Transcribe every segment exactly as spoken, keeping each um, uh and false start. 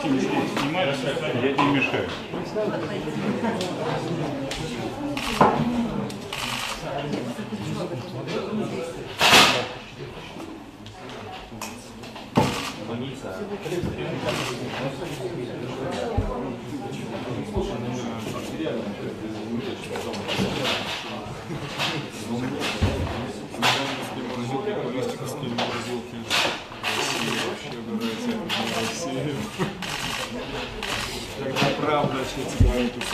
Снимаешь, я тебе мешаю. Когда правда начнется говорить у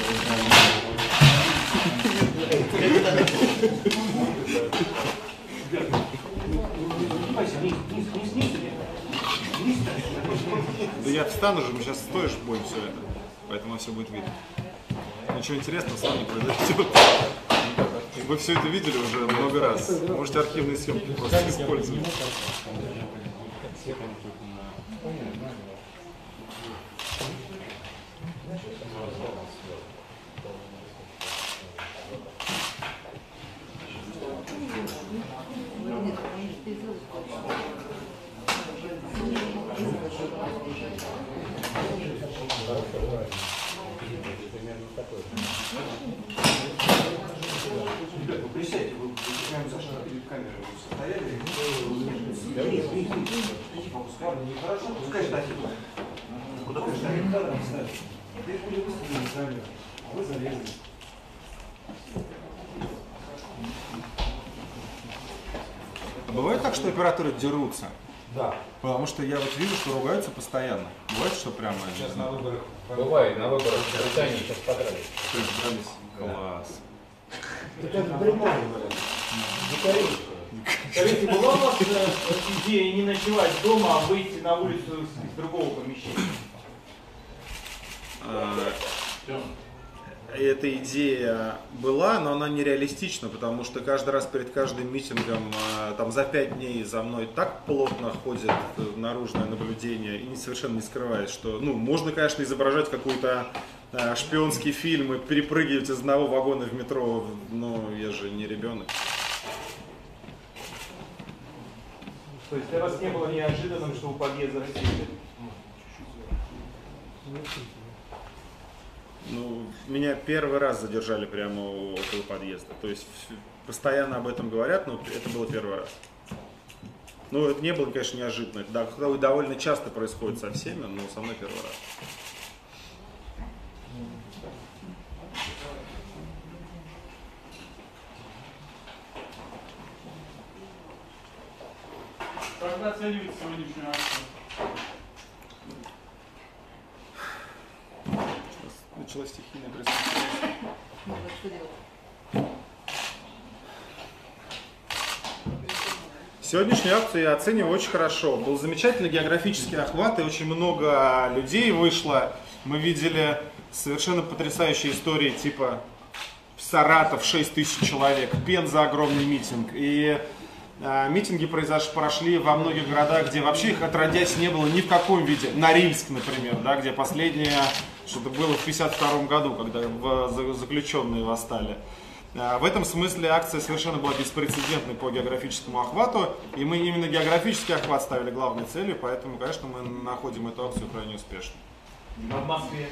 Да я встану же, мы сейчас стоишь будем все это, поэтому все будет видно. Ничего интересного с вами не произойдет. Вы все это видели уже много раз. Можете архивные съемки просто использовать. Присядьте, вы прямо за камерой стояли. Нехорошо, пускай штатив. Куда ты штатив кадром ставишь? Ты были выставлены камеру, а вы залезли. Бывает так, что операторы дерутся? Да. Потому что я вот вижу, что ругаются постоянно. Бывает, что прямо... Сейчас на выборах. Бывает, на выборах в Британии сейчас подрались. То есть дрались. Класс. Это в Британии, Скажите, была у вас идея не ночевать дома, а выйти на улицу из другого помещения? Эта идея была, но она нереалистична, потому что каждый раз перед каждым митингом, там за пять дней за мной так плотно ходит наружное наблюдение и совершенно не скрывает, что, ну, можно, конечно, изображать какой-то шпионский фильм и перепрыгивать из одного вагона в метро, но я же не ребенок. То есть для вас не было неожиданным, что у подъезда рассели? Ну, меня первый раз задержали прямо около подъезда. То есть постоянно об этом говорят, но это было первый раз. Ну, это не было, конечно, неожиданно. Это довольно часто происходит со всеми, но со мной первый раз. Как вы оцениваете сегодняшнюю акцию? Началась стихийная пресс-конференция. Сегодняшнюю акцию я оцениваю очень хорошо. Был замечательный географический охват, и очень много людей вышло. Мы видели совершенно потрясающие истории, типа Саратов шесть тысяч человек, Пенза огромный митинг. И э, митинги произошли, прошли во многих городах, где вообще их отродясь не было ни в каком виде. Норильск, например, да, где последнее что-то было в пятьдесят втором году, когда заключенные восстали. В этом смысле акция совершенно была беспрецедентной по географическому охвату, и мы именно географический охват ставили главной целью, поэтому, конечно, мы находим эту акцию крайне успешной. А в Москве?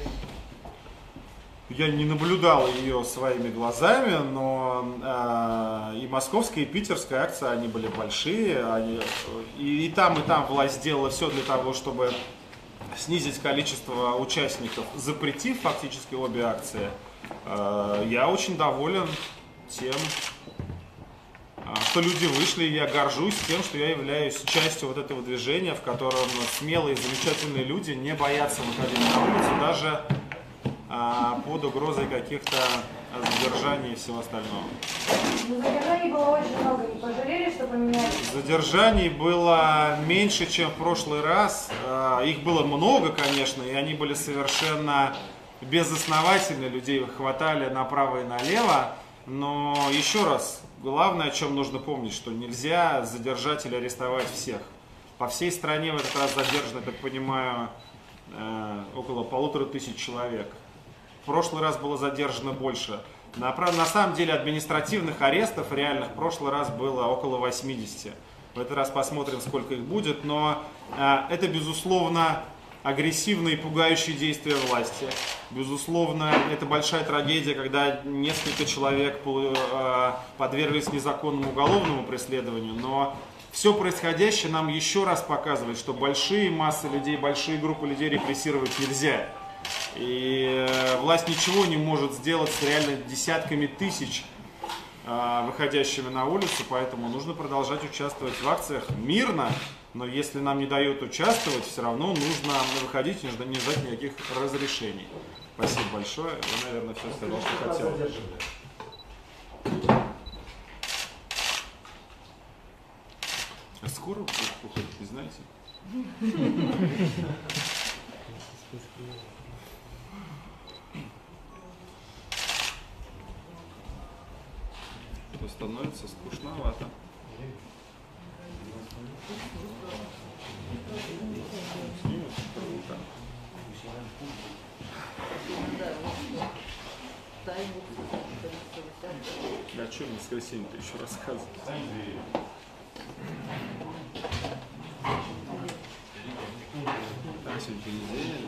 Я не наблюдал ее своими глазами, но э, и московская, и питерская акция, они были большие, они, и, и там, и там власть сделала все для того, чтобы снизить количество участников, запретив фактически обе акции. Э, я очень доволен тем, что люди вышли, и я горжусь тем, что я являюсь частью вот этого движения, в котором смелые, замечательные люди не боятся выходить на улицу, даже а, под угрозой каких-то задержаний и всего остального. Но задержаний было очень много, не пожалели, что поменяли? Задержаний было меньше, чем в прошлый раз. Их было много, конечно, и они были совершенно безосновательны, людей хватали направо и налево. Но еще раз, главное, о чем нужно помнить, что нельзя задержать или арестовать всех. По всей стране в этот раз задержано, я так понимаю, около полутора тысяч человек. В прошлый раз было задержано больше. На, на самом деле административных арестов реальных в прошлый раз было около восьмидесяти. В этот раз посмотрим, сколько их будет. Но э, это, безусловно, агрессивные и пугающие действия власти. Безусловно, это большая трагедия, когда несколько человек подверглись незаконному уголовному преследованию, но все происходящее нам еще раз показывает, что большие массы людей, большие группы людей репрессировать нельзя. И власть ничего не может сделать с реально десятками тысяч выходящими на улицу, поэтому нужно продолжать участвовать в акциях мирно, но если нам не дают участвовать, все равно нужно выходить и не ждать никаких разрешений. Спасибо большое. Вы, наверное, все сказали, что хотел. А скоро уходит, не знаете? То становится скучновато. Да что в воскресенье-то еще рассказывать? Так, сегодня понедельник.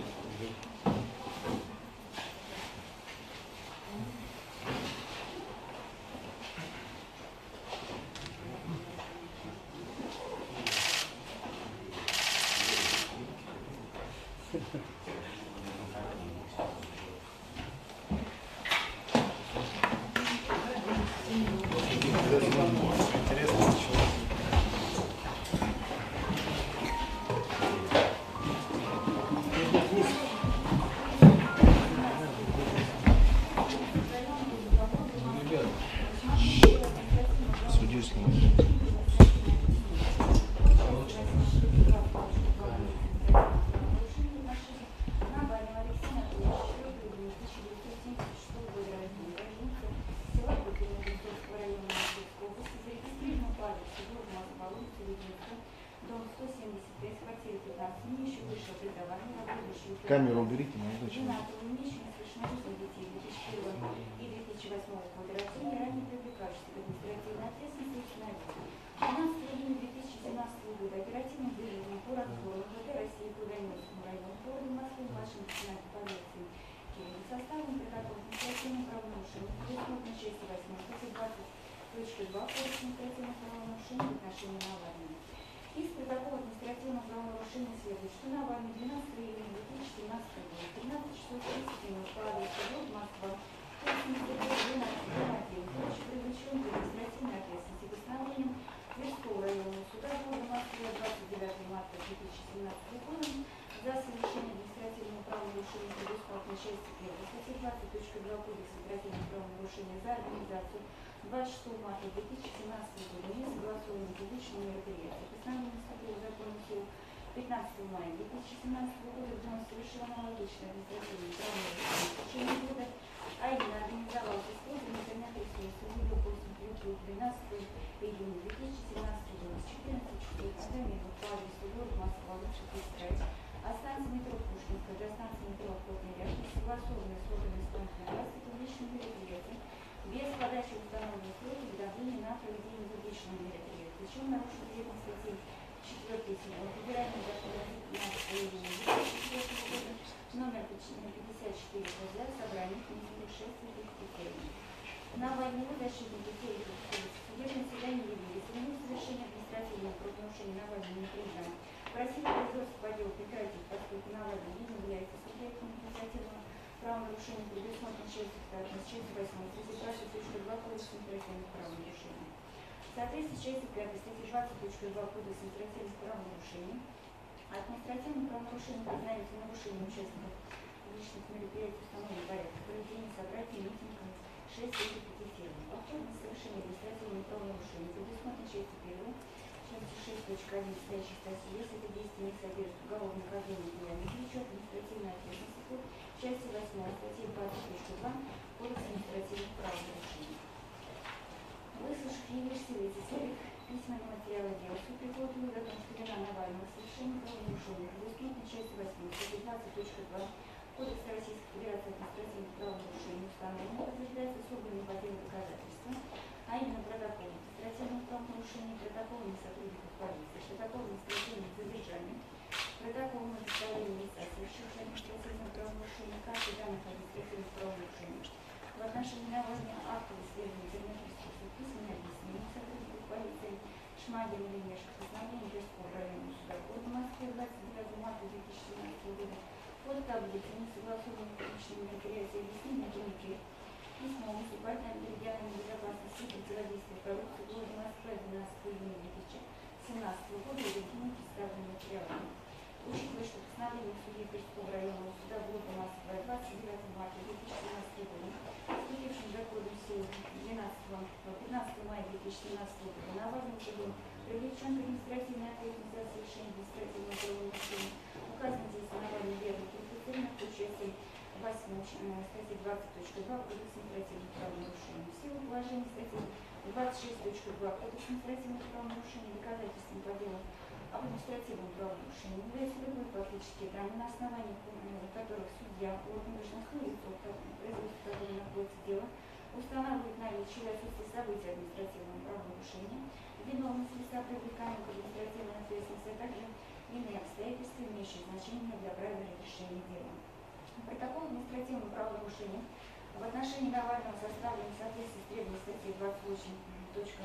Камеру уберите, молодой человек. Составом протокола административного правонарушения предусмотрено частью восьмой статьи двадцать точка два Кодекса административных правонарушений в отношении Навального. Из протокола административного правонарушения следует, что Навальный двенадцатого июня две тысячи семнадцатого года тринадцать часов тридцать минут по адресу город Москва, будучи привлечен к административной ответственности постановлением Тверского районного суда города Москвы двадцать девятого марта две тысячи семнадцатого года за совершение административного правонарушения предусмотрено части первой статьи двадцать точка два Кодекса административных правонарушений за организацию двадцать шестого марта две тысячи семнадцатого года несогласованного публичного мероприятия. Постановление вступило в законную силу пятнадцатого мая две тысячи семнадцатого года, где он совершил аналогичное административное правонарушение в течение года, а именно организовал использование интернет-ресурсов видеокостинг YouTube двенадцатого июня две тысячи семнадцатого года с четырнадцати часов одномерно по адресу город Москва, лучше Пестрович, а станция метро Пушкинская до станции метро Охотный ряд, согласованные с органами исполнительной власти публичных мероприятий, без подачи установленных сроков уведомления на проведение публичного мероприятия, причем нарушил вредные статьи четвёртой Федерального закона пятнадцатого июня две тысячи четвёртого года номер пятьдесят четыре ФЗ собрание книжных шествий и преступлений. Навального защитник детей и судебное заседание явились. Вину совершения административного правонарушения Навального не признан. Просили производство по делу прекратить, поскольку Навальный не является субъектом административного правонарушения, предусмотрено частью второй, частью восьмой, статьи двадцать точка два Кодекса административных правонарушений. В соответствии с частью пятой статьи двадцать точка два Кодекса административных правонарушений, административным правонарушением признается нарушение участников личных мероприятий установленного порядка проведения собраний, митингов, шествий и петиций. Повторное совершение административного правонарушения предусмотрено частью первой, частью шесть точка один стоящей статьи, если это действие не содержит уголовное наказание деяния, влечет административной ответственности по части восьмой статьи двадцать точка два Кодекса административных правонарушений. Выслушав явившихся свидетелей письменного материала дела, суд приходит к выводу о том, что вина Навального совершения правонарушения предусмотрена частью восьмой статьи двадцать точка два Кодекса Российской Федерации административных правонарушений установлено, подтверждается особыми по делу доказательства, а именно протокол административных правонарушений, протокол сотрудников полиции, протокол административных задержаний, Протокол о представлении лица, совершившего административное правонарушение, карты данных административных правонарушений. В отношении наводнения актов исследования интернет-ресурсов письменное объяснение сотрудников полиции Шмагина и Мешка, постановление Тверского районного суда города Москвы двадцать девятого марта две тысячи семнадцатого года под таблицей несогласованных личными мероприятиями объяснения Дмитрия. Письмо муниципальной региональной безопасности и противодействия коррупции города Москвы двенадцатого июня две тысячи семнадцатого года и другими представленными материалами. Учитывая, что постановление судьи Тверского районного суда города Москвы двадцать девятого марта две тысячи семнадцатого года, вступившим в законную силу пятнадцатого мая две тысячи семнадцатого года, наводным судом привлечен к административной ответственности за совершение административного правонарушения, указано здесь основание верных квалифицированных по части восьмой статьи двадцать точка два Кодекса административных правонарушений. В силу положения статьи двадцать шесть точка два Кодекса административных правонарушений доказательством по делу об административном правонарушении являются любые фактические данные, на основании которых судья, орган должностное лицо, производство которого находится дело, устанавливает наличие или отсутствие событий административного правонарушения, виновность лица, привлекаемого к административной ответственности, а также иные обстоятельства, имеющие значение для правильного решения дела. Протокол административного правонарушения в отношении Навального составлен в соответствии с требованием статьи двадцать восемь точка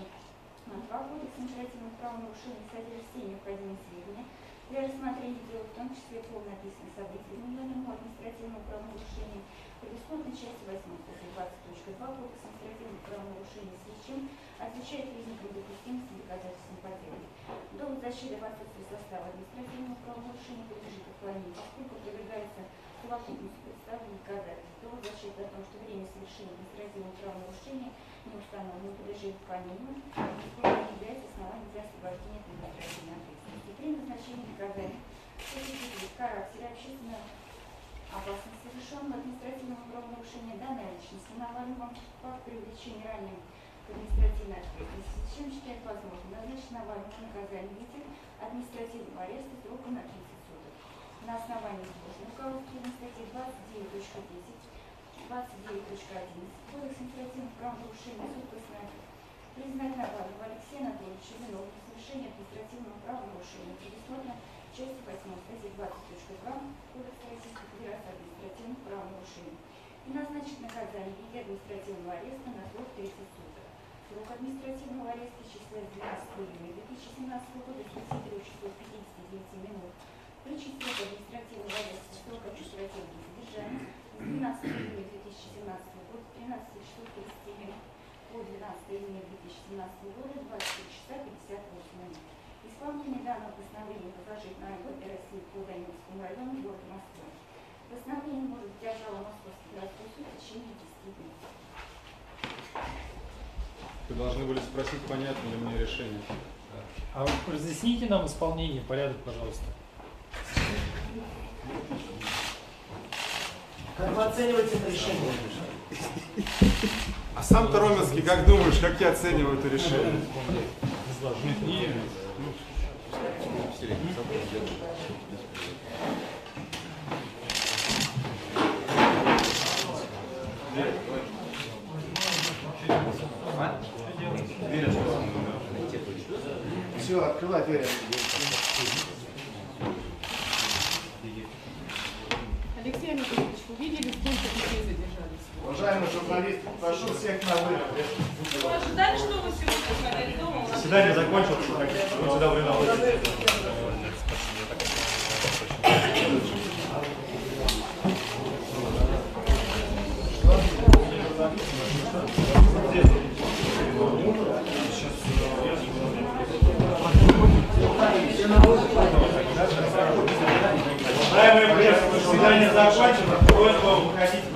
два Кодекса административных правонарушений, содержит все необходимые сведения для рассмотрения дела, в том числе полное описание событий измененного административного правонарушения, предусмотренной частью восьмой статьи двадцать точка два Кодекса административных правонарушений, с чем отвечает признаком допустимости доказательством по делу. Довод защиты в отсутствии состава административного правонарушения подлежит отклонению, поскольку опровергается совокупностью представленных доказательств. Довод защиты о том, что время совершения административного правонарушения не установлено, подлежит отклонению, поскольку не является основанием для освобождения от административной ответственности. При назначении наказания существует характер общественной опасности совершенного административного правонарушения данной личности Навального факт привлечения ранее к административной ответственности, чем считает возможным назначить Навальному наказание в виде административного ареста сроком на тридцать суток. На основании изложенного руководства статьи двадцать девять точка десять, двадцать девять точка одиннадцать Кодекса административных правонарушений суд постановляет признать Навального Алексея Анатольевича виновным в совершении административного правонарушения, предусмотрено частью восьмой статьи двадцать точка два Кодекса Российской Федерации административных правонарушений и назначить наказание в виде административного ареста на срок тридцать суток. Срок административного ареста исчисляется двенадцатого июня две тысячи семнадцатого года с тридцати трёх часов пятидесяти девяти минут. Причем срок административного ареста срок административного задержания с двенадцатого июня две тысячи семнадцатого года с тринадцати часов тридцати минут по двенадцатого июня две тысячи семнадцатого года двадцать три часа пятьдесят восемь минут. Исполнение данного постановления возложить на МВД России по Даниловскому району города Москвы. Постановление может быть обжаловано Московский городской суд в течение десяти дней. Вы должны были спросить, понятно ли мне решение. А вы разъясните нам исполнение, порядок, пожалуйста. Как вы оцениваете это решение? А сам-то, Роменский, как думаешь, как я оцениваю это решение? Все, открывай дверь. Алексей Анатольевич, вы видели, сколько детей задержались? Уважаемые журналисты, прошу всех на выход. Вы ожидали, что вы сегодня ходили дома? Заседание закончилось, вы сюда вы находитесь. Уважаемые прессы, заседание закончено, просьба выходить